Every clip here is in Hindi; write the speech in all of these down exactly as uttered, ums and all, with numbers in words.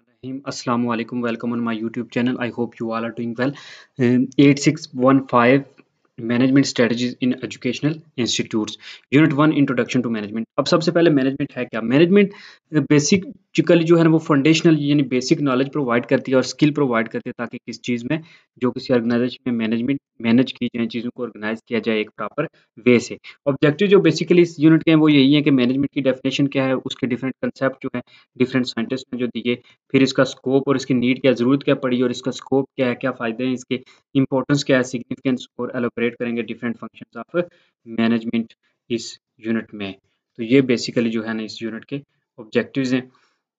Rahim. Assalamu alaikum. Welcome on my YouTube channel. I hope you all are doing well. Um, eight six one five management strategies in educational institutes unit one introduction to management. अब सबसे पहले मैनेजमेंट है क्या? मैनेजमेंट बेसिकली जो है ना वो फाउंडेशनल यानी बेसिक नॉलेज प्रोवाइड करती है और स्किल प्रोवाइड करती है ताकि किस चीज़ में जो किसी ऑर्गेनाइजेशन में मैनेजमेंट मैनेज की जाए, चीज़ों को ऑर्गेनाइज किया जाए एक प्रॉपर वे से। ऑब्जेक्टिव जो बेसिकली इस यूनिट के हैं वो यही है कि मैनेजमेंट की डेफिनेशन क्या है, उसके डिफरेंट कंसेप्ट जो है डिफरेंट साइंटिस्ट ने जो दिए, फिर इसका स्कोप और इसकी नीड क्या, ज़रूरत क्या पड़ी और इसका स्कोप क्या है, क्या फ़ायदे हैं इसके, इंपॉर्टेंस क्या है, सिग्निफिकेंस और एलोबरेट करेंगे डिफरेंट फंक्शंस ऑफ मैनेजमेंट इस यूनिट में। तो ये बेसिकली जो है ना इस यूनिट के ऑब्जेक्टिव्स हैं।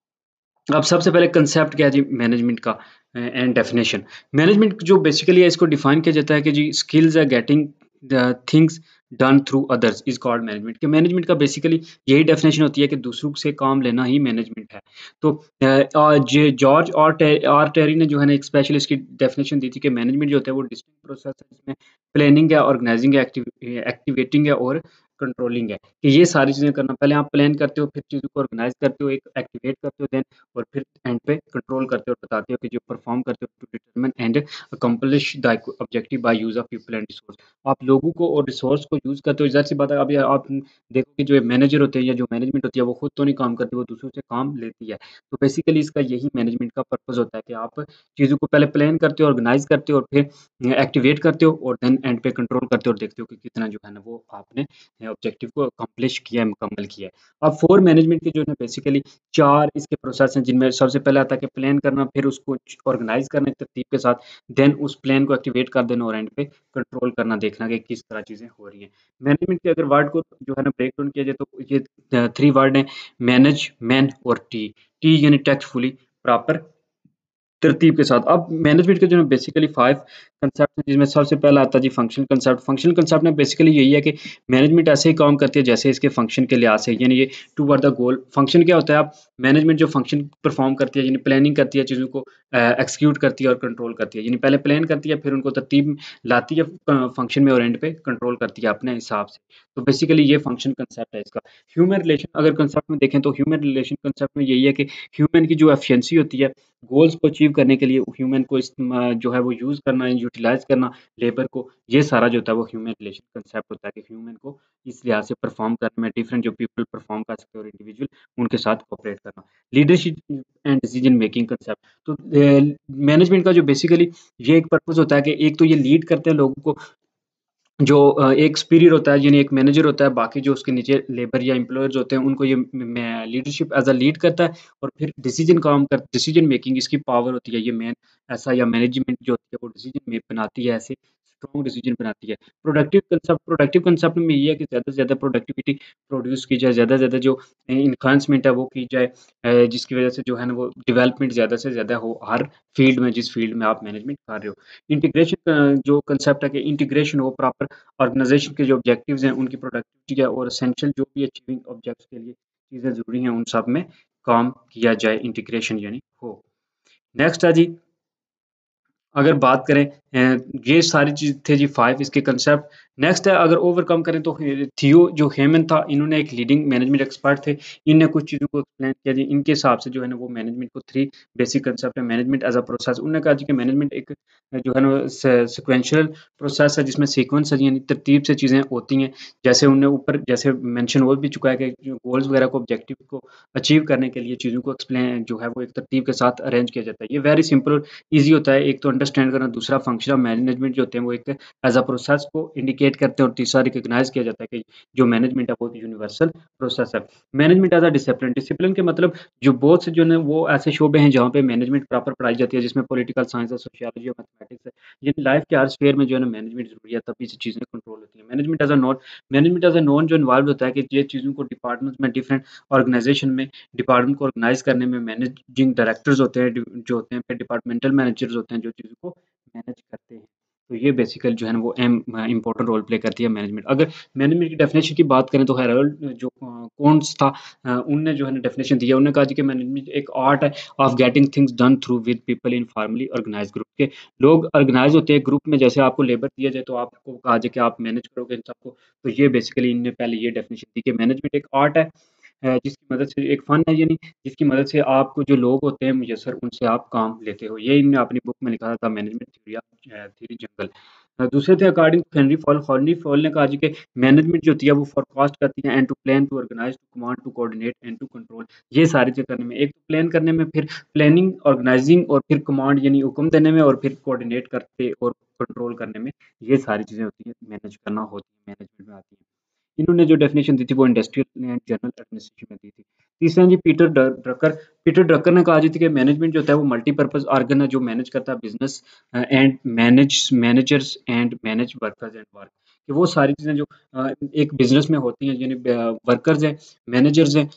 अब सबसे पहले कंसेप्ट क्या है जी मैनेजमेंट का एंड डेफिनेशन। मैनेजमेंट जो बेसिकली है इसको डिफाइन किया जाता है कि जी स्किल्स है getting the things done through others is called management. के मैनेजमेंट का बेसिकली यही डेफिनेशन होती है कि दूसरों से काम लेना ही मैनेजमेंट है। तो जॉर्ज और टे, आर टेरी ने जो है ना एक स्पेशल इसकी डेफिनेशन दी थी कि मैनेजमेंट जो होता है वो डिस्टिंक्ट प्रोसेस है जिसमें प्लानिंग है, ऑर्गेनाइजिंग है, एक्टिवेटिंग है और कंट्रोलिंग है। कि ये सारी चीज़ें करना, पहले आप प्लान करते हो, फिर चीज़ों को ऑर्गेनाइज करते हो, एक एक्टिवेट करते हो, देन और फिर एंड पे कंट्रोल करते हो और बताते हो कि जो परफॉर्म करते हो to determine and accomplish the objective by use of people and resource. आप लोगों को और रिसोर्स को यूज करते हो। जाहिर सी बात है, अभी आप देखो कि जो मैनेजर होते हैं या जो मैनेजमेंट होती है वो खुद तो नहीं काम करती, वो दूसरों से काम लेती है। तो बेसिकली इसका यही मैनेजमेंट का पर्पज होता है कि आप चीज़ों को पहले प्लान करते हो, ऑर्गेनाइज करते हो और फिर एक्टिवेट करते हो और देन एंड पे कंट्रोल करते हो और देखते हो कि कितना जो है ना वो आपने ऑब्जेक्टिव को अकम्प्लिश किया है, मुकम्मल किया है। अब फोर मैनेजमेंट के जो है बेसिकली चार इसके प्रोसेस हैं जिनमें सबसे पहले आता है कि प्लान करना, फिर उसको ऑर्गेनाइज करना एक तरतीब के साथ, देन उस प्लान को एक्टिवेट कर देना और एंड पे कंट्रोल करना, देखना कि किस तरह चीज़ें हो रही हैं। मैनेजमेंट के अगर वर्ड को जो है ना ब्रेक डाउन किया जाए तो ये थ्री वर्ड हैं: मैनेज, मैन और टी। टी यानी टैक्टफुली, प्रॉपर, तरतीब के साथ। अब मैनेजमेंट के जो है बेसिकली फाइव कंसेप्ट हैं जिसमें सबसे पहला आता है जी फंक्शनल कंसेप्ट। फंक्शनल कंसेप्ट में बेसिकली यही है कि मैनेजमेंट ऐसे ही काम करती है जैसे इसके फंक्शन के लिहाज से, यानी ये टुवर्ड द गोल। फंक्शन क्या होता है? आप मैनेजमेंट जो फंक्शन परफॉर्म करती है यानी प्लानिंग करती है, चीज़ों को एक्सिक्यूट करती है और कंट्रोल करती है। यानी पहले प्लान करती है, फिर उनको तरतीब लाती है फंक्शन में और एंड पे कंट्रोल करती है अपने हिसाब से। तो बेसिकली ये फंक्शन कंसेप्ट है इसका। ह्यूमन रिलेशन अगर कंसेप्ट में देखें तो ह्यूमन रिलेशन कंसेप्ट में यही है कि ह्यूमन की जो एफिशिएंसी होती है गोल्स को अचीव करने के लिए ह्यूमन को इस्तेमा जो है वो यूज़ करना, यूटिलाइज़ करना लेबर को, ये सारा जो होता है वो ह्यूमन रिलेशन कंसेप्ट होता है कि ह्यूमन को इस लिहाज से परफॉर्म करने में डिफरेंट जो पीपल परफॉर्म कर सकते हैं और इंडिविजुअल उनके साथ कोऑपरेट करना। Leadership and decision making concept. तो मैनेजमेंट का जो बेसिकली ये एक पर्पस होता है कि एक तो ये लीड करते हैं लोगों को, जो अ, एक सुपीरियर होता है यानी एक मैनेजर होता है, बाकी जो उसके नीचे लेबर या एम्प्लॉयर्स होते हैं उनको ये मैं लीडरशिप एज़ अ लीड करता है और फिर डिसीजन काम कर डिसीजन मेकिंग इसकी पावर होती है। ये मेन ऐसा या मैनेजमेंट जो होती है वो डिसीजन में बनाती है, ऐसे स्ट्रॉन्ग डिसीजन बनाती है। प्रोडक्टिव कंसेप्ट प्रोडक्टिव कंसेप्ट में ये है कि ज़्यादा से ज़्यादा प्रोडक्टिविटी प्रोड्यूस की जाए, ज़्यादा से ज़्यादा जो इन्हांसमेंट है वो की जाए, अ, जिसकी वजह से जो है ना वो डेवलपमेंट ज़्यादा से ज़्यादा हो हर फील्ड में, जिस फील्ड में आप मैनेजमेंट कर रहे हो। इंटीग्रेशन अ, जो कंसेप्ट है कि इंटीग्रेशन हो प्रॉपर, ऑर्गेनाइजेशन के जो ऑब्जेक्टिव्स हैं उनकी प्रोडक्टिविटी है और एसेंशियल जो भी अचीविंग ऑब्जेक्ट्स के लिए चीज़ें ज़रूरी हैं उन सब में काम किया जाए, इंटीग्रेशन यानी हो। नेक्स्ट है जी, अगर बात करें अ, ये सारी चीज़ थे जी फाइव इसके कंसेप्ट। नेक्स्ट है अगर ओवरकम करें तो हे थियो जो हेमन था, इन्होंने एक लीडिंग मैनेजमेंट एक्सपर्ट थे। इनने कुछ चीज़ों को एक्सप्लेन किया जी, इनके हिसाब से जो है ना वो मैनेजमेंट को थ्री बेसिक कंसेप्ट है मैनेजमेंट एज़ अ प्रोसेस। उन्होंने कहा जी कि मैनेजमेंट एक अ, जो है ना स सीक्वेंशियल प्रोसेस है जिसमें सीक्वेंस है यानी तरतीब से चीज़ें होती हैं। जैसे उन्होंने ऊपर जैसे मेंशन हो भी चुका है कि जो गोल्स वगैरह को ऑब्जेक्टिव को अचीव करने के लिए चीज़ों को एक्सप्लेन जो है वो एक तरतीब के साथ अरेंज किया जाता है। ये वेरी सिंपल और ईज़ी होता है। एक तो अंडरस्टैंड करना, दूसरा फंक्शन ऑफ मैनेजमेंट जो होते हैं वो एक एज़ अ प्रोसेस को इंडिकेट करते हैं और तीसरा रिकॉग्नाइज़ किया जाता है कि जो मैनेजमेंट है वो यूनिवर्सल प्रोसेस है। Management as a discipline discipline के मतलब जो बहुत से जो है वो ऐसे शोबे हैं जहाँ पे मैनेजमेंट प्रॉपर पढ़ाई जाती है, जिसमें पॉलिटिकल साइंस है, सोशियोलॉजी और मैथमेटिक्स है। ये लाइफ के हर स्फेयर में जो है ना मैनेजमेंट ज़रूरी है, तभी से चीज़ें कंट्रोल होती हैं। Management as a non management as a non जो इन्वॉल्व होता है कि ये चीज़ों को डिपार्टमेंट्स में डिफरेंट ऑर्गेनाइजेशन में डिपार्टमेंट को ऑर्गेनाइज करने में मैनेजिंग डायरेक्टर्स होते हैं डि जो होते हैं, फिर डिपार्टमेंटल मैनेजर्स होते हैं जो चीज़ों को मैनेज करते हैं। तो ये बेसिकली जो है ना वो एम इम्पोर्टेंट रोल प्ले करती है मैनेजमेंट। अगर मैनेजमेंट की डेफिनेशन की बात करें तो हेरोल्ड जो अ, कोन्स था, अ, उनने जो है ना डेफिनेशन दिया। उन्होंने कहा जी कि मैनेजमेंट एक आर्ट है of getting things done through with people in formally organised group. के लोग ऑर्गेनाइज होते हैं ग्रुप में, जैसे आपको लेबर दिया जाए तो आपको कहा जाए कि आप मैनेज करोगे इन सबको। तो ये बेसिकली इनने पहले ये डेफिनेशन दी कि मैनेजमेंट एक आर्ट है है जिसकी मदद से एक फ़न है यानी जिसकी मदद से आपको जो लोग होते हैं मुयस्सर उनसे आप काम लेते हो। ये इन्होंने अपनी बुक में लिखा था management theory of uh, theory jungle. Uh, दूसरे थे according to Henri Fayol Henri Fayol ने कहा जी कि मैनेजमेंट जो होती है वो फोरकास्ट करती है and to plan, to organise, to command, to coordinate and to control. ये सारी चीज़ें करने में, एक तो प्लान करने में, फिर प्लानिंग, ऑर्गेनाइजिंग और फिर कमांड यानी हुक्म देने में और फिर कोऑर्डिनेट करते और कंट्रोल करने में, ये सारी चीज़ें होती हैं, मैनेज करना होती है, मैनेजमेंट में आती है। इन्होंने जो डेफिनेशन दी थी वो इंडस्ट्रियल एंड जनरल एडमिनिस्ट्रेशन में दी थी। तीसरा जी पीटर ड ड्रकर पीटर ड्रकर ने कहा जी थी कि मैनेजमेंट जो होता है वो मल्टीपर्पज़ ऑर्गन है जो मैनेज करता है business uh, and manage managers and manage workers and work. कि वो सारी चीज़ें जो अ, एक बिज़नेस में होती हैं यानी ब वर्कर्स हैं, मैनेजर्स हैं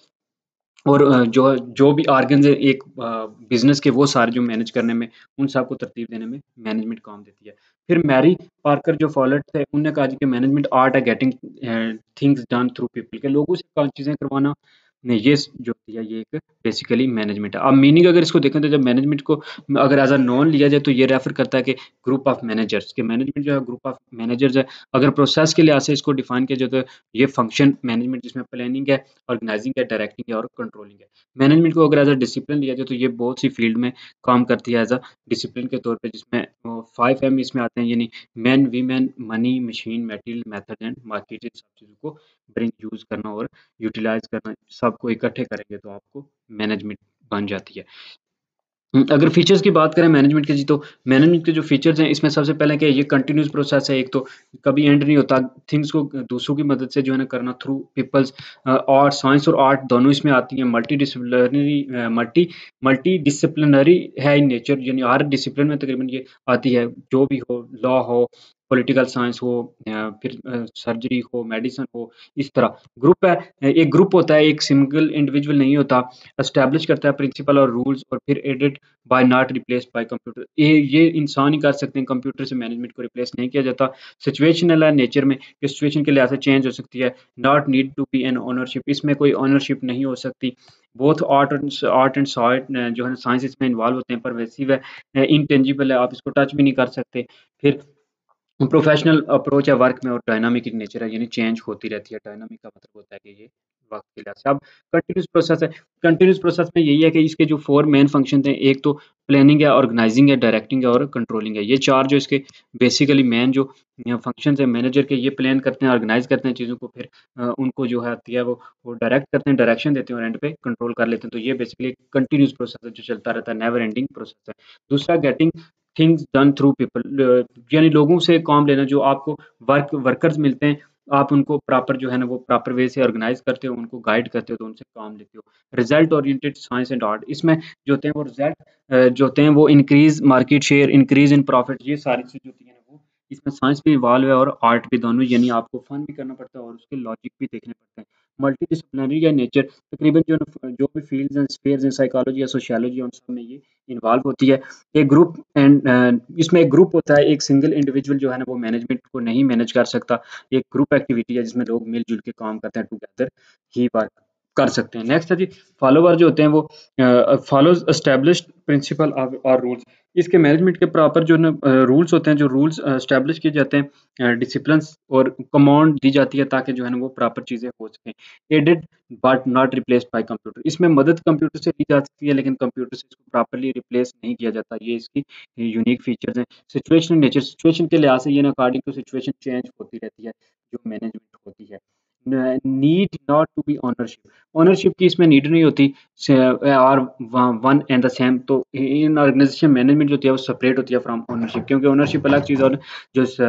और अ, जो जो भी ऑर्गन्स है एक अ, बिज़नेस के वो सारे जो मैनेज करने में, उन सबको तरतीब देने में मैनेजमेंट काम देती है। फिर मैरी पार्कर जो फॉलेट थे, उन्होंने कहा जी कि मैनेजमेंट आर्ट है getting uh, things done through people के लोगों से काम चीज़ें करवाना, नहीं ये स जो होती है ये एक बेसिकली मैनेजमेंट है। अब मीनिंग अगर इसको देखें तो जब मैनेजमेंट को अगर एज़ अ नॉन लिया जाए तो ये रेफ़र करता है कि ग्रुप ऑफ मैनेजर्स कि मैनेजमेंट जो है ग्रुप ऑफ मैनेजर्स है। अगर प्रोसेस के लिहाज़ से इसको डिफाइन किया जाए तो ये फंक्शन मैनेजमेंट जिसमें प्लानिंग है, ऑर्गेनाइजिंग है, डायरेक्टिंग है और कंट्रोलिंग है। मैनेजमेंट को अगर एज़ अ डिसिप्लिन लिया जाए तो ये बहुत सी फील्ड में काम करती है एज़ अ डिसिप्लिन के तौर पे जिसमें अ, फ़ाइव एम इसमें आते हैं यानी men, women, money, machine, material, method and market इन सब चीज़ों को ब्रिंग यूज़ करना और यूटिलाइज़ करना, सबको इकट्ठे करेंगे तो आपको मैनेजमेंट बन जाती है। हुँ, अगर फीचर्स की बात करें मैनेजमेंट के जी तो मैनेजमेंट के जो फीचर्स हैं इसमें सबसे पहले क्या है ये कंटीन्यूअस प्रोसेस है एक तो कभी एंड नहीं होता। थिंग्स को दूसरों की मदद से जो है ना करना थ्रू पीपल्स अ, और साइंस और आर्ट दोनों इसमें आती हैं। मल्टीडिसिप्लिनरी अ, मल्टी मल्टीडिसिप्लिनरी है इन नेचर यानी हर डिसिप्लिन में तकरीबन ये आती है। जो भी हो, लॉ हो, पॉलिटिकल साइंस हो अ, फिर अ, सर्जरी हो, मेडिसिन हो, इस तरह। ग्रुप है, एक ग्रुप होता है, एक सिंगल इंडिविजुअल नहीं होता। एस्टैब्लिश करता है प्रिंसिपल और रूल्स और फिर aided by not replaced by computer. ये ये इंसान ही कर सकते हैं, कंप्यूटर से मैनेजमेंट को रिप्लेस नहीं किया जाता। सिचुएशनल है नेचर में कि सिचुएशन के लिहाज से चेंज हो सकती है। Not need to be an ownership, इसमें कोई ओनरशिप नहीं हो सकती। Both art and art and science जो है साइंस इसमें इन्वॉल्व होते हैं, परवेसिव है, इनटेंजिबल है, आप इसको टच भी नहीं कर सकते। फिर प्रोफेशनल अप्रोच है वर्क में और डायनामिक इन नेचर है यानी चेंज होती रहती है। डायनामिक का मतलब होता है कि ये वक्त के लिहाज से अब कंटिन्यूस प्रोसेस है। कंटिन्यूस प्रोसेस में यही है कि इसके जो फोर मेन फंक्शन थे, एक तो प्लानिंग है, ऑर्गेनाइजिंग है, डायरेक्टिंग है और कंट्रोलिंग है। ये चार जो इसके बेसिकली मेन जो फंक्शन है मैनेजर के, ये प्लान करते हैं, ऑर्गेनाइज करते हैं चीज़ों को, फिर अ, उनको जो है आती है वो वो डायरेक्ट करते हैं, डायरेक्शन देते हैं और एंड पे कंट्रोल कर लेते हैं। तो ये बेसिकली कंटिन्यूस प्रोसेस है जो चलता रहता है, नेवर एंडिंग प्रोसेस है। दूसरा getting things done through people यानी लोगों से काम लेना, जो आपको वर्क वर्कर्स मिलते हैं, आप उनको प्रॉपर जो है ना वो प्रॉपर वे से ऑर्गेनाइज करते हो, उनको गाइड करते हो, तो उनसे काम लेते हो। Result oriented science and art, इसमें जो होते हैं वो रिजल्ट अ, जो होते हैं वो increase market share, increase in profit, ये सारी चीज़ होती है ना वो इसमें साइंस भी इन्वॉल्व है और आर्ट भी, दोनों यानी आपको फन भी करना पड़ता है और उसके लॉजिक भी देखने पड़ते हैं। मल्टीडिसिप्लिनरी या नेचर, तकरीबन जो जो भी फील्ड्स हैं, स्फीयर्स हैं, साइकोलॉजी या सोशियोलॉजी, उन सब में ये इन्वॉल्व होती है। एक ग्रुप एंड अ, इसमें एक ग्रुप होता है, एक सिंगल इंडिविजुअल जो है ना वो मैनेजमेंट को नहीं मैनेज कर सकता। एक ग्रुप एक्टिविटी है जिसमें लोग मिल-जुल के काम करते हैं, टुगेदर ही वर्क कर सकते हैं। नेक्स्ट है जी फॉलोवर जो होते हैं वो uh, follows established principle of और रूल्स। इसके मैनेजमेंट के प्रॉपर जो ना अ, रूल्स होते हैं, जो रूल्स एस्टेब्लिश किए जाते हैं, अ, डिसिप्लिन्स और कमांड दी जाती है ताकि जो है ना वो प्रॉपर चीज़ें हो सकें। Aided but not replaced by computer, इसमें मदद कंप्यूटर से ली जा सकती है लेकिन कंप्यूटर से इसको प्रॉपर्ली रिप्लेस नहीं किया जाता। ये इसकी यूनिक फीचर्स हैं। सिचुएशनल नेचर, सिचुएशन के लिहाज से ये ना अकॉर्डिंग टू सिचुएशन चेंज होती रहती है जो मैनेजमेंट होती है। न need not to be ownership, ownership की इसमें नीड नहीं होती। स आर व वन एंड द सेम, तो इन ऑर्गेनाइजेशन मैनेजमेंट जो होती है वो सेपरेट होती है फ्रॉम ओनरशिप, क्योंकि ओनरशिप अलग चीज़ है और जो स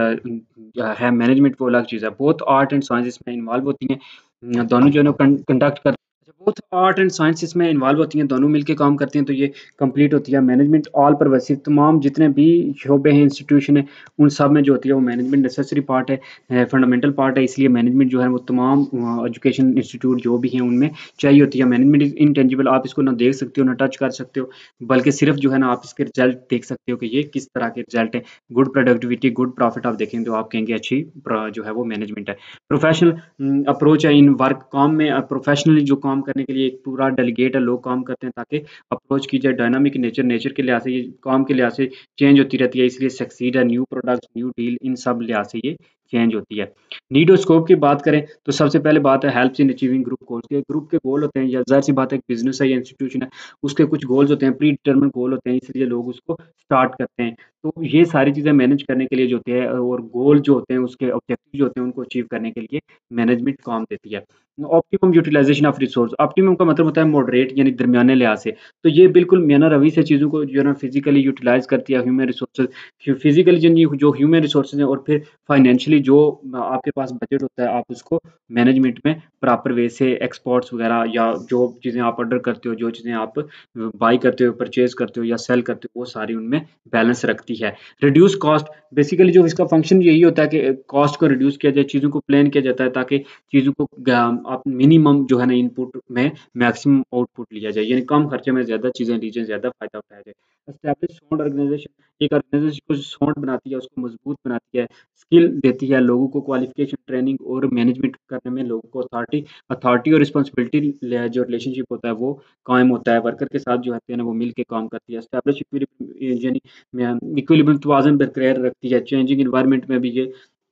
है मैनेजमेंट वो अलग चीज़ है। बोथ आर्ट एंड साइंस इसमें इन्वॉल्व होती हैं। उम, दोनों जो है ना कं कंडक्ट कर बोथ आर्ट एंड साइंस इसमें इन्वॉल्व होती हैं, दोनों मिलके काम करती हैं, तो ये कंप्लीट होती है। मैनेजमेंट ऑल परवेसिव, तमाम जितने भी शोबे हैं, इंस्टीट्यूशन है, उन सब में जो होती है वो मैनेजमेंट नेसेसरी पार्ट है, अ, फंडामेंटल पार्ट है। इसलिए मैनेजमेंट जो है वो तमाम अ, एजुकेशन इंस्टीट्यूट जो भी हैं उनमें चाहिए होती है। मैनेजमेंट इज़ इनटेंजिबल, आप इसको ना देख सकते हो, ना टच कर सकते हो, बल्कि सिर्फ जो है ना आप इसके रिजल्ट देख सकते हो कि ये किस तरह के रिजल्ट हैं। गुड प्रोडक्टिविटी, गुड प्रॉफिट आप देखेंगे तो आप कहेंगे अच्छी प्र जो है वो मैनेजमेंट है। प्रोफेशनल उम, अप्रोच है इन वर्क, काम में अ, प्रोफेशनली जो काम करने के लिए एक पूरा डेलीगेट है, लोग काम करते हैं ताकि अप्रोच की जाए। डायनामिक नेचर, नेचर के लिहाज से ये काम के लिहाज से चेंज होती रहती है, इसलिए सक्सीड है, न्यू प्रोडक्ट्स, न्यू डील, इन सब लिहाज से ये चेंज होती है। नीड और स्कोप की बात करें तो सबसे पहले बात है helps in achieving group goals के। ग्रुप के गोल होते हैं या ज़ाहिर सी बात है बिजनेस है या इंस्टीट्यूशन है, उसके कुछ गोल्स होते हैं, प्री डिटरमिन्ड गोल होते हैं, इसलिए लोग उसको स्टार्ट करते हैं। तो ये सारी चीज़ें मैनेज करने के लिए जो होती है और गोल जो होते हैं उसके ऑब्जेक्टिव जो होते हैं उनको अचीव करने के लिए मैनेजमेंट काम देती है। Optimum utilisation of resource, optimum का मतलब होता है मॉडरेट यानी दरमियाने लिहाज से। तो ये बिल्कुल मैनर रवि से चीज़ों को जो है ना फिजिकली यूटिलाइज करती है ह्यूमन रिसोर्सेज, फिजिकली जिन जो ह्यूमन रिसोर्सेज हैं और फिर फाइनेंशियली जो आपके पास बजट होता है आप उसको मैनेजमेंट में प्रॉपर वे से एक्सपोर्ट्स वगैरह या जो चीज़ें आप ऑर्डर करते हो, जो चीज़ें आप बाई करते हो, परचेज करते हो या सेल करते हो, वो सारी उनमें बैलेंस रखती है। रिड्यूस कॉस्ट, बेसिकली जो इसका फंक्शन यही होता है कि कॉस्ट को रिड्यूस किया जाए, चीज़ों को प्लान किया जाता है ताकि चीज़ों को आप मिनिमम जो है ना इनपुट में मैक्सिमम आउटपुट लिया जाए, यानी कम खर्चे में ज़्यादा चीज़ें लीजिए, ज़्यादा फायदा उठाया जाए। एस्टैब्लिश साउंड ऑर्गेनाइजेशन, एक ऑर्गेनाइजेशन को साउंड बनाती है, उसको मजबूत बनाती है, स्किल देती है, लोगों को क्वालिफिकेशन, ट्रेनिंग और मैनेजमेंट करने में लोगों को अथॉरिटी अथॉरिटी और रिस्पॉन्सिबिलिटी जो रिलेशनशिप होता है वो कायम होता है। वर्कर के साथ जो होते हैं ना वो मिल के काम करती है। एस्टैब्लिश यानी इक्विलिब्रियम तवाज़ुन बरकरार रखती है। चेंजिंग एनवायरनमेंट में भी ये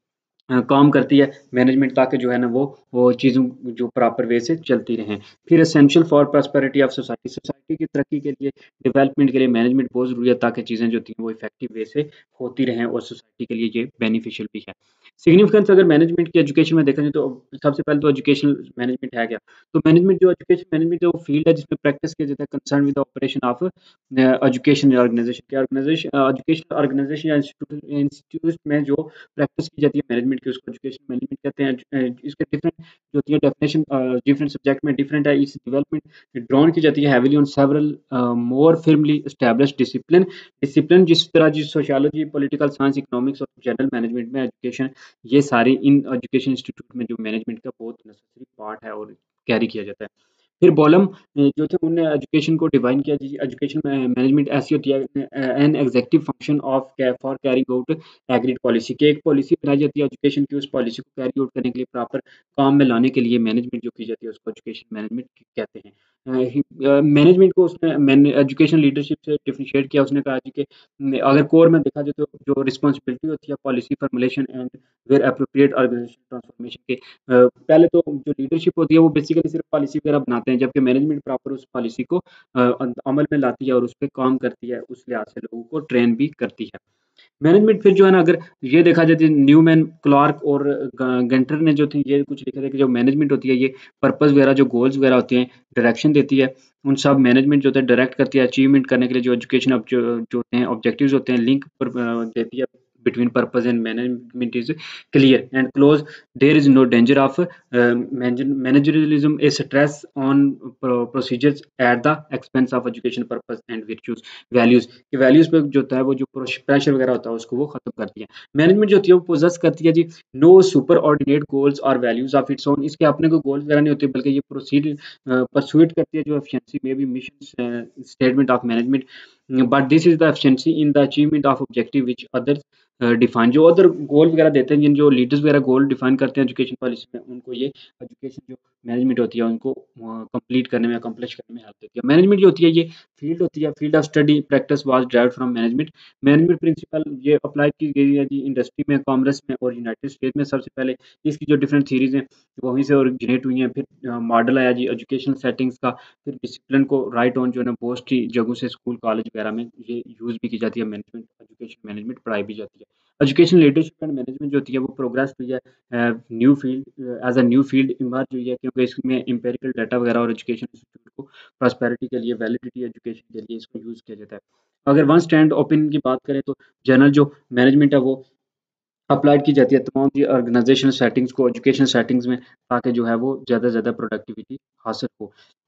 अ, काम करती है मैनेजमेंट, ताकि जो है ना वो वो चीज़ों जो प्रॉपर वे से चलती रहें। फिर essential for prosperity of society, society की तरक्की के लिए, डेवलपमेंट के लिए मैनेजमेंट बहुत ज़रूरी है ताकि चीज़ें जो थी वो इफेक्टिव वे से होती रहें और सोसाइटी के लिए ये बेनिफिशियल भी है। सिग्निफिकेंस अगर मैनेजमेंट की एजुकेशन में देखा जाए तो सबसे पहले तो एजुकेशनल मैनेजमेंट है क्या? तो मैनेजमेंट जो एजुकेशन मैनेजमेंट जो फील्ड है जिसमें प्रैक्टिस किया जाता है concern with the operation of education organisation के ऑर्गेनाइजेशन एजुकेशन ऑर्गेनाइजेशन या इंस्टीट्यूट इंस्टीट्यूट में जो प्रैक्टिस की जाती है मैनेजमेंट की, उसको एजुकेशन मैनेजमेंट कहते हैं। इसके डिफरेंट जो होती है डेफिनेशन डिफरेंट सब्जेक्ट में डिफरेंट है। इस डेवलपमेंट ड्रॉन की जाती है heavily on several more firmly established discipline discipline जिस तरह जी सोशियोलॉजी, पॉलिटिकल साइंस, इकोनॉमिक्स और जनरल मैनेजमेंट में एजुकेशन, ये सारी इन एजुकेशन इंस्टीट्यूट में जो मैनेजमेंट का बहुत नेसेसरी पार्ट है और कैरी किया जाता है। फिर बॉलम जो थे उन्होंने एजुकेशन को डिवाइन किया जी, एजुकेशन मैनेजमेंट ऐसी होती है an executive function of for carrying out agreed policy, की एक पॉलिसी बनाई जाती है एजुकेशन की, उस पॉलिसी को कैरी आउट करने के लिए प्रॉपर काम में लाने के लिए मैनेजमेंट जो की जाती है उसको एजुकेशन मैनेजमेंट कहते हैं। मैनेजमेंट को उसने एजुकेशन लीडरशिप से डिफरेंशिएट किया। उसने कहा कि अगर कोर में देखा जाए तो जो रिस्पॉन्सिबिलिटी होती है policy formulation and where appropriate organisation transformation के, अ, पहले तो जो लीडरशिप होती है वो बेसिकली सिर्फ पॉलिसी वगैरह बनाते हैं, जबकि मैनेजमेंट प्रॉपर उस पॉलिसी को अ, अमल में लाती है और उस पर काम करती है, उस लिहाज से लोगों को ट्रेन भी करती है। मैनेजमेंट फिर जो है ना अगर ये देखा जाए तो न्यूमैन, क्लार्क और गंटर ने जो थी ये कुछ लिखा था कि जो मैनेजमेंट होती है ये पर्पस वगैरह जो गोल्स वगैरह होते हैं डायरेक्शन देती है, उन सब मैनेजमेंट जो होता है डायरेक्ट करती है अचीवमेंट करने के लिए, जो एजुकेशन जो जो होते हैं ऑब्जेक्टिव्स होते हैं लिंक पर देती है between purpose and management is clear and close. There is no danger of uh, managerialism, a stress on pro- procedures at the expense of education purpose and virtues values कि वैल्यूज पे जो होता है वो जो प्रेशर वगैरह होता है उसको वो खत्म करती है। मैनेजमेंट जो होती है वो पोजेस करती है जी नो सुपर ऑर्डिनेट गोल्स और वैल्यूज ऑफ इट्स ओन, इसके अपने को गोल्स वगैरह नहीं होते बल्कि ये प्रोसीड परसुएट करती है जो एफिशिएंसी में भी mission statement of management, but this is the efficiency in the achievement of objective which others define, जो अदर गोल वगैरह देते हैं जिन जो लीडर्स वगैरह गोल डिफाइन करते हैं एजुकेशन पॉलिसी में, उनको ये एजुकेशन जो मैनेजमेंट होती है उनको कंप्लीट करने में अकम्प्लिश करने में हेल्प देती है। मैनेजमेंट जो होती है ये फील्ड होती है, field of study practice was derived from management. Management principle ये अप्लाई की गई है जी इंडस्ट्री में, कॉमर्स में और यूनाइटेड स्टेट में। सबसे पहले इसकी जो डिफरेंट थीरीज हैं वहीं से ओरिजिनेट हुई हैं। फिर मॉडल आया जी एजुकेशनल सेटिंग्स का, फिर डिसिप्लिन को राइट ऑन जो है ना बहुत सी जगहों से स्कूल कॉलेज वगैरह में ये यूज़ भी की जाती है, मैनेजमेंट एजुकेशन मैनेजमेंट पढ़ाई भी जाती है। एजुकेशन लीडरशिप एंड मैनेजमेंट जो होती है वो प्रोग्रेस हुई है new field as a new field emerge हुई है, क्योंकि इसमें एम्पेरिकल डाटा वगैरह और एजुकेशन इंस्टीट्यूट को प्रॉस्पेरिटी के लिए, वैलिडिटी एजुकेशन के लिए इसको यूज़ किया जाता है। अगर वन स्टैंड ओपिनियन की बात करें तो जनरल जो मैनेजमेंट है वो अप्लाइड की जाती है तमाम जी ऑर्गेनाइजेशनल सेटिंग्स को एजुकेशन सेटिंग्स में, ताकि जो है वो ज़्यादा से ज़्यादा प्रोडक्टिविटी हासिल हो।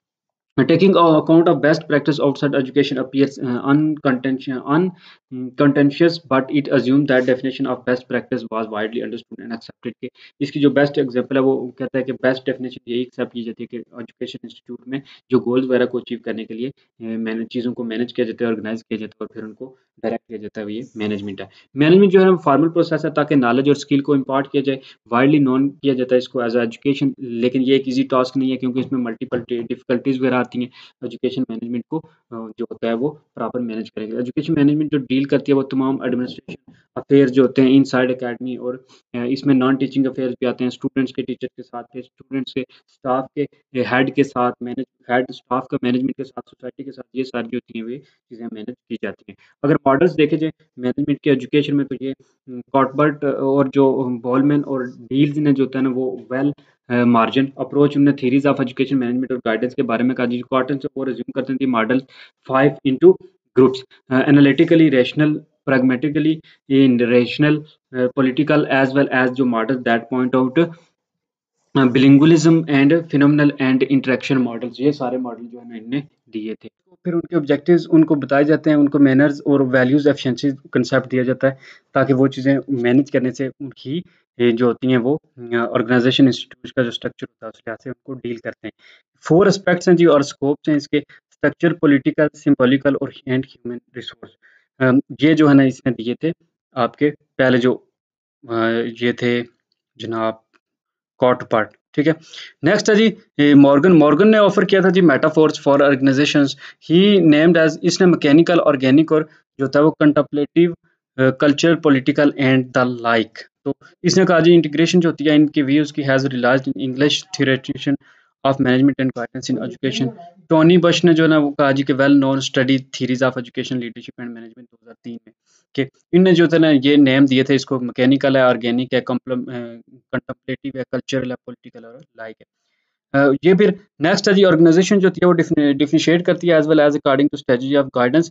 Taking account of best practice outside education appears uh, uncontentious, uncontentious, but it assumes that definition of best practice was widely understood and accepted. कि इसकी जो बेस्ट एग्जांपल है वो कहता है कि बेस्ट डेफिनेशन यही एक्सेप्ट की जाती है कि एजुकेशन इंस्टीट्यूट में जो गोल्स वगैरह को अचीव करने के लिए मैंने चीज़ों को मैनेज किया जाता है, ऑर्गेनाइज किया जाता है और फिर उनको डायरेक्ट किया जाता है, ये मैनेजमेंट है। मैनेजमेंट जो है फॉर्मल प्रोसेस है ताकि नॉलेज और स्किल को इम्पार्ट किया जाए, वाइडली नोन किया जाता है इसको एज एजुकेशन, लेकिन ये एक ईजी टास्क नहीं है क्योंकि इसमें मल्टीपल डिफिकल्टीज वगैरह आती हैं। एजुकेशन मैनेजमेंट को जो होता है वो प्रॉपर मैनेज करेंगे। एजुकेशन मैनेजमेंट जो डील करती है वो तमाम एडमिनिस्ट्रेशन अफेयर्स जो होते हैं इनसाइड एकेडमी, और अ, इसमें नॉन टीचिंग अफेयर्स भी आते हैं, स्टूडेंट्स के टीचर के साथ, फिर स्टूडेंट्स के स्टाफ के हेड के साथ, मैनेज हेड स्टाफ का मैनेजमेंट के साथ, सोसाइटी के साथ, ये सारी जो होती हैं वे चीज़ें मैनेज की जाती हैं। अगर मॉडल्स देखे जाए मैनेजमेंट के एजुकेशन में, तो ये कॉटबर्ट और जो बॉलमैन और डील्स ने जो होता है ना वो वेल मार्जिन अप्रोच, उन्होंने थीरीज ऑफ एजुकेशन मैनेजमेंट और गाइडेंस के बारे में कहा जी। कॉटन से वो रिज्यूम करते हैं model five into groups, analytically, rational, pragmatically, in rational, uh, political, as well as जो models that point out bilingualism and phenomenal and interaction models, ये सारे मॉडल जो है ना इनने दिए थे। तो फिर उनके ऑब्जेक्टिव्स उनको बताए जाते हैं, उनको मैनर्स और वैल्यूज एफिशिएंसी कंसेप्ट दिया जाता है, ताकि वो चीज़ें मैनेज करने से उनकी ये जो होती हैं वो ऑर्गेनाइजेशन इंस्टीट्यूट का जो स्ट्रक्चर होता है उस लिहाज से उनको डील करते हैं। फोर एस्पेक्ट्स हैं जी और स्कोप्स हैं इसके: स्ट्रक्चर, पॉलिटिकल, सिंबॉलिकल और एंड ह्यूमन रिसोर्स। ये जो है ना इसमें दिए थे आपके पहले जो अ, ये थे जनाब कॉट पार्ट, ठीक है। नेक्स्ट है जी मॉर्गन। मॉर्गन ने ऑफर किया था जी metaphors for organisations. He named as, इसने मैकेनिकल, ऑर्गेनिक और जो था वो contemplative, cultural, political and the like. तो इसने कहा जी इंटीग्रेशन जो होती है इनकी व्यूज की has realised in English theoretician of management and guidance in education. Tony Bush ने जो है ना वो कहा जी कि well known study theories of education, leadership and management दो हज़ार तीन में कि इनने जो था ना ये नेम दिए थे इसको, मैकेनिकल है, ऑर्गेनिक है, कंटेम्पलेटिव है, कल्चरल है, पॉलिटिकल और लाइक है। अ, ये फिर नेक्स्ट है जी ऑर्गेनाइजेशन जो होती है वो डिफरेंशिएट करती है as well as according to strategy of guidance.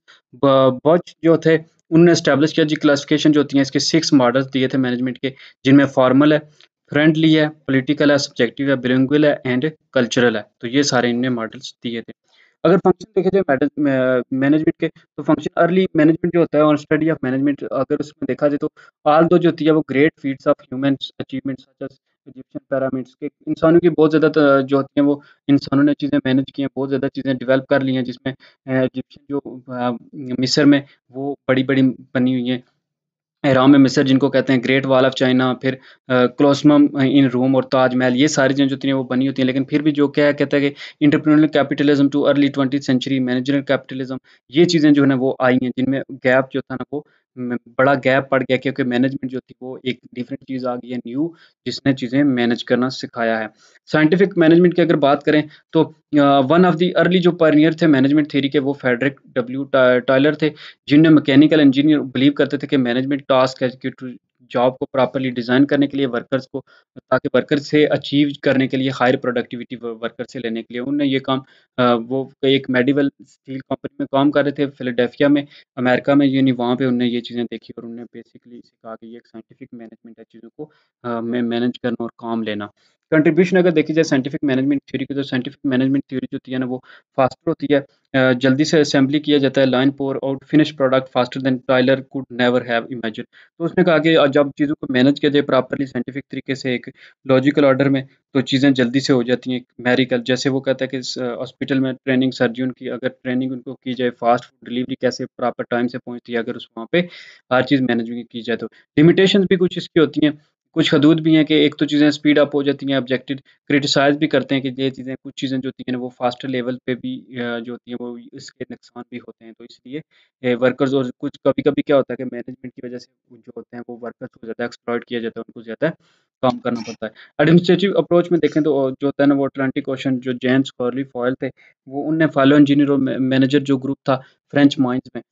Bush जो थे उन्होंने एस्टेब्लिश किया जी क्लासिफिकेशन जो होती है इसके सिक्स मॉडल्स दिए थे मैनेजमेंट के, जिनमें फॉर्मल है, फ्रेंडली है, पॉलिटिकल है, सब्जेक्टिव है, बिलिंगुअल है एंड कल्चरल है। तो ये सारे इनने मॉडल्स दिए थे। अगर फंक्शन देखे जाए मैनेजमेंट के, तो फंक्शन अर्ली मैनेजमेंट जो होता है और स्टडी ऑफ मैनेजमेंट, अगर उसमें देखा जाए तो ऑल दो जो होती है वो great feats of human achievements such as Egyptian pyramids के, इंसानों की बहुत ज़्यादा त जो होती हैं वो इंसानों ने चीज़ें मैनेज की हैं, बहुत ज़्यादा चीज़ें डेवलप कर ली हैं, जिसमें अ, इजिप्शियन जो अ, मिस्र में वो बड़ी-बड़ी बनी हुई हैं। एहराम मिस्र जिनको कहते हैं, ग्रेट वॉल ऑफ चाइना, फिर अ, कोलोसमम इन रोम और ताजमहल, ये सारी चीज़ें जो होती हैं वो बनी होती हैं। लेकिन फिर भी जो क्या है कहता है कि entrepreneurial capitalism to early twenty century managerial capitalism, ये चीज़ें जो है ना वो आई हैं, जिनमें गैप जो था ना वो म बड़ा गैप पड़ गया, क्योंकि मैनेजमेंट जो थी वो एक डिफरेंट चीज़ आ गई है न्यू, जिसने चीज़ें मैनेज करना सिखाया है। साइंटिफिक मैनेजमेंट की अगर बात करें तो uh, one of the early जो पायनियर थे मैनेजमेंट थ्योरी के, वो फ्रेडरिक डब्ल्यू टा टायलर थे, जिनने मैकेनिकल इंजीनियर बिलीव करते थे कि मैनेजमेंट टास्क है कि टू जॉब को प्रॉपर्ली डिज़ाइन करने के लिए वर्कर्स को, ताकि वर्कर से अचीव करने के लिए हायर प्रोडक्टिविटी वर्कर से लेने के लिए उन्होंने ये काम अ, वो एक मेडिवल स्टील कंपनी में काम कर रहे थे फिलाडेल्फिया में, अमेरिका में, यानी वहाँ पे उन्होंने ये चीज़ें देखी और उन्होंने बेसिकली कहा कि ये एक साइंटिफिक मैनेजमेंट है चीज़ों को अ, में मैनेज करना और काम लेना। कंट्रीब्यूशन अगर देखी जाए साइंटिफिक मैनेजमेंट थ्योरी की, तो साइंटिफिक मैनेजमेंट थ्योरी जो होती है ना वो फास्टर होती है, अ, जल्दी से असेंबली किया जाता है, line pour out finish product faster than Taylor could never have imagine. तो उसने कहा कि अ, जब चीज़ों को मैनेज किया जाए प्रॉपर्ली साइंटिफिक तरीके से एक लॉजिकल ऑर्डर में, तो चीज़ें जल्दी से हो जाती हैं। मेडिकल जैसे वो कहता है कि इस हॉस्पिटल में ट्रेनिंग सर्जन की अगर ट्रेनिंग उनको की जाए, फास्ट फूड डिलीवरी कैसे प्रॉपर टाइम से पहुँचती है, अगर उस वहाँ पे हर चीज़ मैनेजमेंट की जाए तो। लिमिटेशंस भी कुछ इसकी होती हैं, कुछ हदूद भी हैं कि एक तो चीज़ें स्पीड अप हो जाती हैं, ऑब्जेक्टिव क्रिटिसाइज़ भी करते हैं कि ये चीज़ें, कुछ चीज़ें जो होती हैं ना वो फास्टर लेवल पे भी अ, जो होती हैं वो इसके नुकसान भी होते हैं। तो इसलिए ए, वर्कर्स और कुछ कभी-कभी क्या होता है कि मैनेजमेंट की वज़ह से वो जो होते हैं वो वर्कर्स को ज़्यादा एक्सप्लॉइट किया जाता है, उनको ज़्यादा काम करना पड़ता है। एडमिनिस्ट्रेटिव अप्रोच में देखें तो अ, जो होता है ना वो अटलांटिक ओशन जो जेम्स हर्ली फॉयल थे, वो उनने फॉलो इंजीनियर और मै मैनेजर जो ग्रुप था फ्रेंच माइंस में,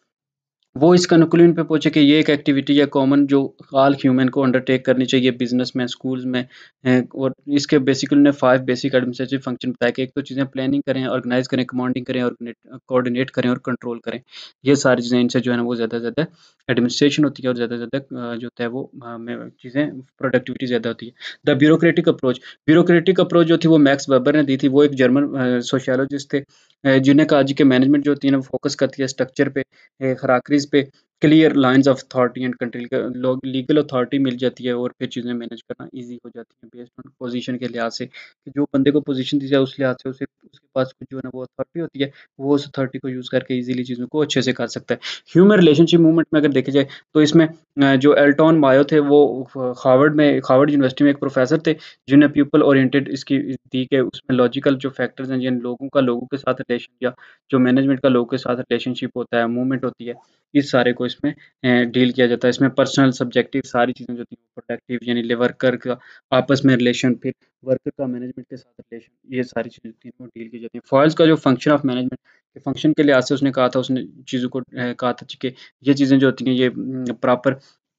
वो इस कंक्लूजन पे पहुँचे कि ये एक एक्टिविटी है कॉमन जो ऑल ह्यूमन को अंडरटेक करनी चाहिए बिज़नेस में, स्कूल्स में, अ, और इसके बेसिकली उन्होंने फाइव बेसिक एडमिनिस्ट्रेटिव फंक्शन बताया कि एक तो चीज़ें प्लानिंग करें, ऑर्गेनाइज़ करें, कमांडिंग करें, ऑर्गेनेट कोऑर्डिनेट करें और कंट्रोल करें। ये सारी चीज़ें इनसे जो है ना वो ज़्यादा से ज़्यादा एडमिनिस्ट्रेशन होती है और ज़्यादा से ज़्यादा अ, जो होता है वो अ, में चीज़ें प्रोडक्टिविटी ज़्यादा होती है। The bureaucratic approach, bureaucratic approach जो थी वो मैक्स वेबर ने दी थी, वो एक जर्मन अ, सोशियोलॉजिस्ट थे, अ, जिन्हें कहा जी कि मैनेजमेंट जो होती है ना वो फोकस करती है स्ट्रक्चर पे, ए, हिरार्कीज़ पे, clear lines of authority and country का लोग लीगल अथॉरिटी मिल जाती है और फिर चीज़ें मैनेज करना ईज़ी हो जाती है बेस्ड ऑन पोज़ीशन के लिहाज से, कि जो बंदे को पोज़ीशन दी जाए उस लिहाज से उसे उसके पास कुछ जो है ना वो अथॉरिटी होती है, वो उस अथॉरिटी को यूज़ करके ईज़िली चीज़ों को अच्छे से कर सकता है। ह्यूमन रिलेशनशिप मूवमेंट में अगर देखा जाए तो इसमें अ, जो एल्टॉन मायो थे वो फ हार्वर्ड में हार्वर्ड यूनिवर्सिटी में एक प्रोफ़ेसर थे, जिन्हें पीपल ओरिएंटेड इसकी दी के उसमें लॉजिकल जो फैक्टर्स हैं जिन लोगों का लोगों के साथ रिलेशन या जो मैनेजमेंट का लोगों के साथ रिलेशनशिप होता है, मूवमेंट होती है, इस सारे को इसमें डील किया जाता है। इसमें पर्सनल सब्जेक्टिव सारी चीज़ें जो होती हैं प्रोडक्टिव यानी वर्कर का आपस में रिलेशन, फिर वर्कर का मैनेजमेंट के साथ रिलेशन, ये सारी चीज़ें होती हैं वो डील की जाती हैं। फॉइल्स का जो फंक्शन ऑफ मैनेजमेंट के फंक्शन के लिहाज से उसने कहा था, उसने चीज़ों को अ, कहा था कि ये चीज़ें जो होती हैं ये प्रॉपर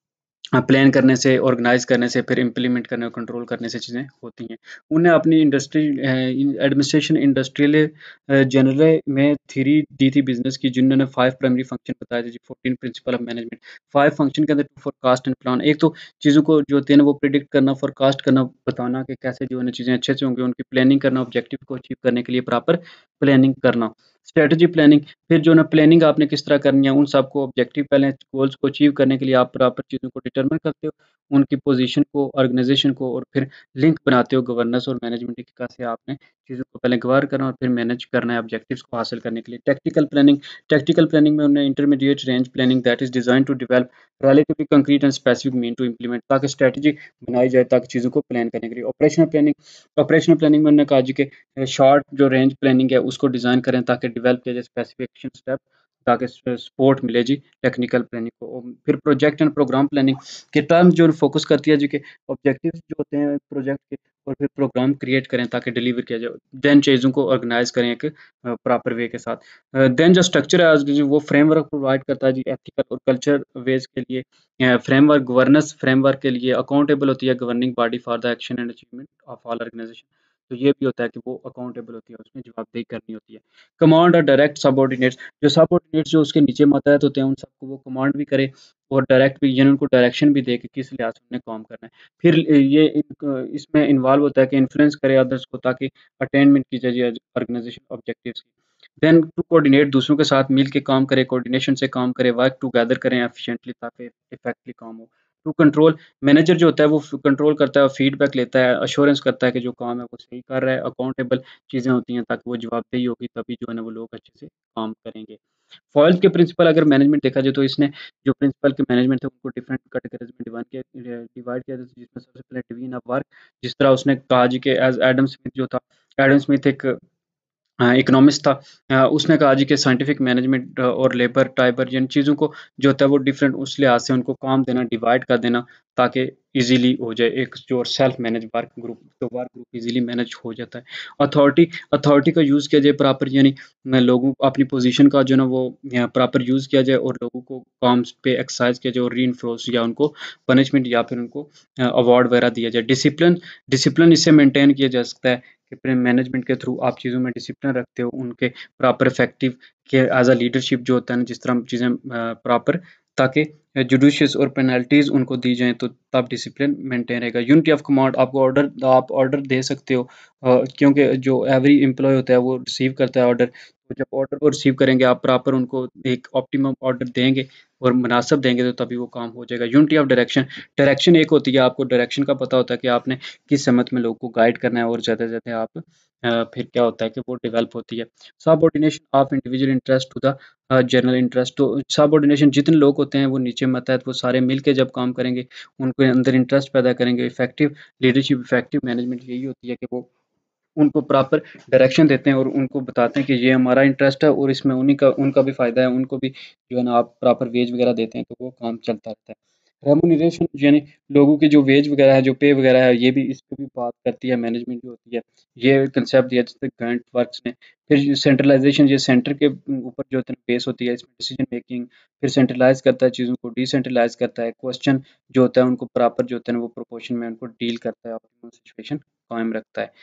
अ, प्लान करने से, ऑर्गेनाइज़ करने से, फिर इम्प्लीमेंट करने और कंट्रोल करने से चीज़ें होती हैं। उन्हें अपनी industry uh, administration industrial uh, general में थ्योरी दी थी बिज़नेस की, जिन्होंने फाइव प्राइमरी फंक्शन बताए थे जी, fourteen principle of management. Five function के अंदर फोरकास्ट एंड प्लान। एक तो चीज़ों को जो होती है ना वो प्रेडिक्ट करना, फोरकास्ट करना, बताना कि कैसे जो है ना चीज़ें अच्छे से होंगी, उनकी प्लानिंग करना, ऑब्जेक्टिव को अचीव करने के लिए प्रॉपर प्लानिंग करना। स्ट्रैटेजी प्लानिंग, फिर जो है ना प्लानिंग आपने किस तरह करनी है, उन सबको ऑब्जेक्टिव पहले गोल्स को अचीव करने के लिए आप प्रॉपर चीज़ों को डिटरमाइन करते हो, उनकी पोजीशन को, ऑर्गेनाइजेशन को, और फिर लिंक बनाते हो गवर्नेंस और मैनेजमेंट की, कैसे आपने चीज़ों को पहले गवर करना और फिर मैनेज करना है ऑब्जेक्टिव्स को हासिल करने के लिए। टैक्टिकल प्लानिंग, टैक्टिकल प्लानिंग में उन्हें intermediate range planning that is design to develop relatively concrete and specific mean to implement, ताकि स्ट्रैटेजी बनाई जाए ताकि चीज़ों को प्लान करने के लिए। ऑपरेशनल प्लानिंग, ऑपरेशनल प्लानिंग में उन्होंने कहा जी कि शॉर्ट जो रेंज प्लानिंग है उसको डिज़ाइन करें ताकि डेवलप किया जाए स्पेसिफिक एक्शन स्टेप, ताकि सपोर्ट मिले जी टेक्निकल प्लानिंग को। फिर प्रोजेक्ट एंड प्रोग्राम प्लानिंग के टर्म जो फोकस करती है जी के ऑब्जेक्टिव्स जो होते हैं प्रोजेक्ट के, और फिर प्रोग्राम क्रिएट करें ताकि डिलीवर किया जाए, देन चीज़ों को ऑर्गेनाइज करें एक प्रॉपर वे के साथ। देन जो स्ट्रक्चर है आज जो वो फ्रेमवर्क प्रोवाइड करता है जी एथिकल और कल्चर वेज के लिए, फ्रेमवर्क गवर्नेंस फ्रेमवर्क के लिए अकाउंटेबल होती है governing body for the action and achievement of all organisation. तो ये भी होता है कि वो अकाउंटेबल होती है, उसमें जवाबदेही करनी होती है। कमांड और डायरेक्ट सबऑर्डिनेट्स, जो सबऑर्डिनेट्स जो उसके नीचे मातहत होते हैं उन सबको वो कमांड भी करे और डायरेक्ट भी, यानी उनको डायरेक्शन भी दे कि किस लिहाज से उन्हें काम करना है। फिर ये एक, इसमें इन्वॉल्व होता है कि इन्फ्लुएंस करे अदर्स को ताकि अटेनमेंट की जाए ऑर्गेनाइजेशन ऑब्जेक्टिव्स की। देन टू कोऑर्डिनेट, दूसरों के साथ मिल के काम करे, कोऑर्डिनेशन से काम करे, वर्क टुगेदर करें एफिशिएंटली ताकि इफेक्टिवली काम हो। टू कंट्रोल, मैनेजर जो होता है वो कंट्रोल करता है, फीडबैक लेता है, अश्योरेंस करता है कि जो काम है वो सही कर रहा है। अकाउंटेबल चीज़ें होती हैं ताकि वो जवाबदेही होगी, तभी जो है ना वो लोग अच्छे से काम करेंगे। फॉइल्स के प्रिंसिपल अगर मैनेजमेंट देखा जाए तो इसने जो प्रिंसिपल के मैनेजमेंट थे उनको डिफरेंट कैटेगरीज में डिवाइड किया डिवाइड किया था, जिसमें सबसे पहले डिवीजन ऑफ वर्क, जिस तरह उसने कहा जी के एज एडम स्मिथ जो था, एडम स्मिथ एक इकोनॉमिस्ट था, अ, उसने कहा जी कि साइंटिफिक मैनेजमेंट और लेबर टाइबर जिन चीज़ों को जो होता है वो डिफरेंट उस लिहाज से उनको काम देना, डिवाइड कर देना ताकि इजीली हो जाए एक जो सेल्फ मैनेज वर्क ग्रुप, तो वर्क ग्रुप इजीली मैनेज हो जाता है। अथॉरिटी, अथॉरिटी का यूज़ किया जाए प्रॉपर, यानी मैं लोगों को अपनी पोजीशन का जो ना वो प्रॉपर यूज़ किया जाए और लोगों को काम पे एक्सरसाइज किया जाए और री या उनको पनिशमेंट या फिर उनको अवार्ड वगैरह दिया जाए। डिसिप्लिन, डिसिप्लिन इससे मेंटेन किया जा सकता है कि अपने मैनेजमेंट के थ्रू आप चीज़ों में डिसिप्लिन रखते हो, उनके प्रॉपर इफेक्टिव के एज अ लीडरशिप जो होता है ना, जिस तरह चीज़ें प्रॉपर, ताकि जुडिशियस और पेनल्टीज उनको दी जाएँ तो तब डिसिप्लिन मेंटेन रहेगा। यूनिटी ऑफ कमांड, आपको ऑर्डर आप ऑर्डर दे सकते हो, अ, क्योंकि जो एवरी एम्प्लॉय होता है वो रिसीव करता है ऑर्डर, तो जब ऑर्डर को रिसीव करेंगे आप प्रॉपर उनको एक ऑप्टिमम ऑर्डर देंगे और मुनासिब देंगे तो तभी वो काम हो जाएगा। यूनिटी ऑफ डायरेक्शन, डायरेक्शन एक होती है, आपको डायरेक्शन का पता होता है कि आपने किस समत में लोगों को गाइड करना है और ज़्यादा से ज़्यादा आप अ, फिर क्या होता है कि वो डेवलप होती है। Subordination of individual interest to the uh, general interest, तो सबऑर्डिनेशन जितने लोग होते हैं वो नीचे मतहत वो सारे मिल के जब काम करेंगे, उनके अंदर इंटरेस्ट पैदा करेंगे। इफेक्टिव लीडरशिप, इफेक्टिव मैनेजमेंट यही होती है कि वो उनको प्रॉपर डायरेक्शन देते हैं और उनको बताते हैं कि ये हमारा इंटरेस्ट है और इसमें उन्हीं का उनका भी फ़ायदा है, उनको भी जो है ना आप प्रॉपर वेज वगैरह देते हैं तो वो काम चलता रहता है। रेम्यूनरेशन यानी लोगों की जो वेज वगैरह है, जो पे वगैरह है, ये भी इस पे भी बात करती है मैनेजमेंट जो होती है। ये कंसेप्ट दिया जैसे गांठ वर्क्स ने। फिर सेंट्रलाइजेशन, ये सेंटर के ऊपर जो होता है बेस होती है, इसमें डिसीजन मेकिंग, फिर सेंट्रलाइज़ करता है चीज़ों को, डिसेंट्रलाइज़ करता है। क्वेश्चन जो होता है उनको प्रॉपर जो होता है ना वो प्रोपोर्शन में उनको डील करता है, ऑप्टिमम सिचुएशन कायम रखता है।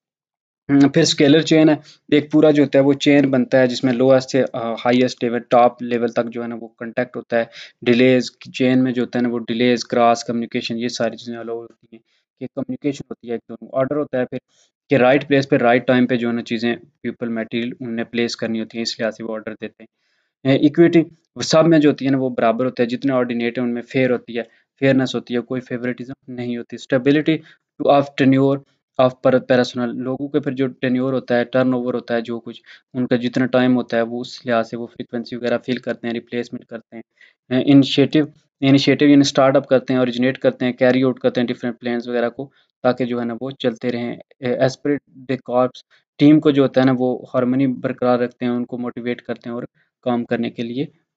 हुँ, फिर स्केलर चेन है, एक पूरा जो होता है वो चेन बनता है जिसमें लोएस्ट से uh, highest level top level तक जो है ना वो कॉन्टैक्ट होता है। डिलेज़ चेन में जो होता है ना वो डिलेज़, क्रॉस कम्युनिकेशन, ये सारी चीज़ें अलाउ होती हैं कि कम्युनिकेशन होती है एक दोनों। ऑर्डर होता है फिर कि राइट प्लेस पे राइट टाइम पे जो है ना चीज़ें पीपल मटेरियल उन्हें प्लेस करनी होती हैं, इस लिहाज से वो ऑर्डर देते हैं। इक्विटी सब में जो होती है ना वो बराबर होता है, जितने ऑर्डिनेट हैं उनमें फेयर होती है, फेयरनेस होती है, कोई फेवरेटिज्म नहीं होती। Stability to of tenure of पर पर्सनल, लोगों के फिर जो टेन्योर होता है, टर्नओवर होता है, जो कुछ उनका जितना टाइम होता है वो उस लिहाज से वो फ्रीक्वेंसी वगैरह फिल करते हैं, रिप्लेसमेंट करते हैं। इनिशिएटिव, इनिशिएटिव यानी स्टार्टअप करते हैं, ओरिजिनेट करते हैं, कैरी आउट करते हैं डिफरेंट प्लान्स वगैरह को ताकि जो है ना वो चलते रहें। एस्पिरिट द कॉर्प्स, टीम को जो होता है ना वो हार्मनी बरकरार रखते हैं, उनको मोटिवेट करते हैं और काम करने के लिए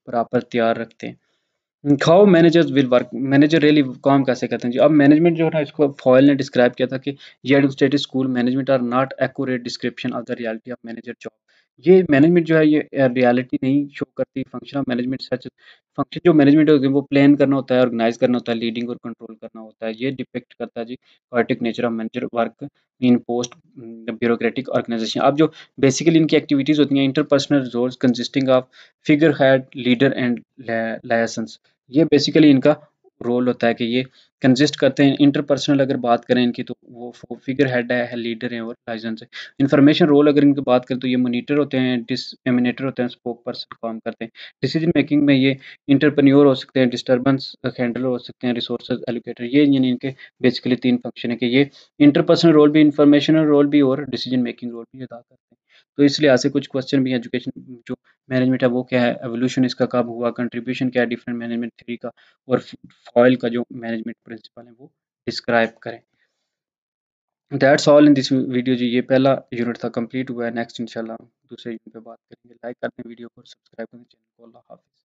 प्रॉपर तैयार रखते हैं। How managers will work, manager really काम कैसे करते हैं जी। अब मैनेजमेंट जो है ना, इसको फॉयल ने डिस्क्राइब किया था कि ये administrative school management are not accurate description of the reality of manager job. ये मैनेजमेंट जो है ये रियलिटी नहीं शो करती। Function of management such, function जो मैनेजमेंट होती है वो प्लान करना होता है, ऑर्गेनाइज करना होता है, लीडिंग और कंट्रोल करना होता है। ये डिपेक्ट करता है जी kinetic nature of manager work in post bureaucratic organisation. अब जो बेसिकली इनकी एक्टिविटीज होती हैं, interpersonal roles consisting of figurehead, leader and license. ये बेसिकली इनका रोल होता है कि ये कंसिस्ट करते हैं। इंटरपर्सनल अगर बात करें इनकी, तो वो फिगर हेड है, लीडर है और लाइसेंस है। इंफॉर्मेशन रोल अगर इनकी बात करें तो ये मॉनिटर होते हैं, डिसएमिनेटर होते हैं, स्पोक पर्सन काम करते हैं। डिसीजन मेकिंग में ये इंटरप्रेन्योर हो सकते हैं, डिस्टर्बेंस हैंडलर हो सकते हैं, रिसोर्सेज एलोकेटर। ये यानी इनके बेसिकली तीन फंक्शन है कि ये इंटरपर्सनल रोल भी, इंफॉर्मेशनल रोल भी और डिसीजन मेकिंग रोल भी अदा करते हैं। तो इस लिहाज से कुछ क्वेश्चन भी एजुकेशन जो मैनेजमेंट है वो क्या है, एवोल्यूशन इसका कब हुआ, कंट्रीब्यूशन क्या है डिफरेंट मैनेजमेंट थ्योरी का, और फॉयल का जो मैनेजमेंट प्रिंसिपल है वो डिस्क्राइब करें। That's all in this video जी। ये पहला यूनिट था, कंप्लीट हुआ है। नेक्स्ट इंशाल्लाह दूसरे यूनिट पे बात करेंगे। लाइक करते हैं वीडियो को, सब्सक्राइब करें चैनल को। अल्लाह हाफिज़।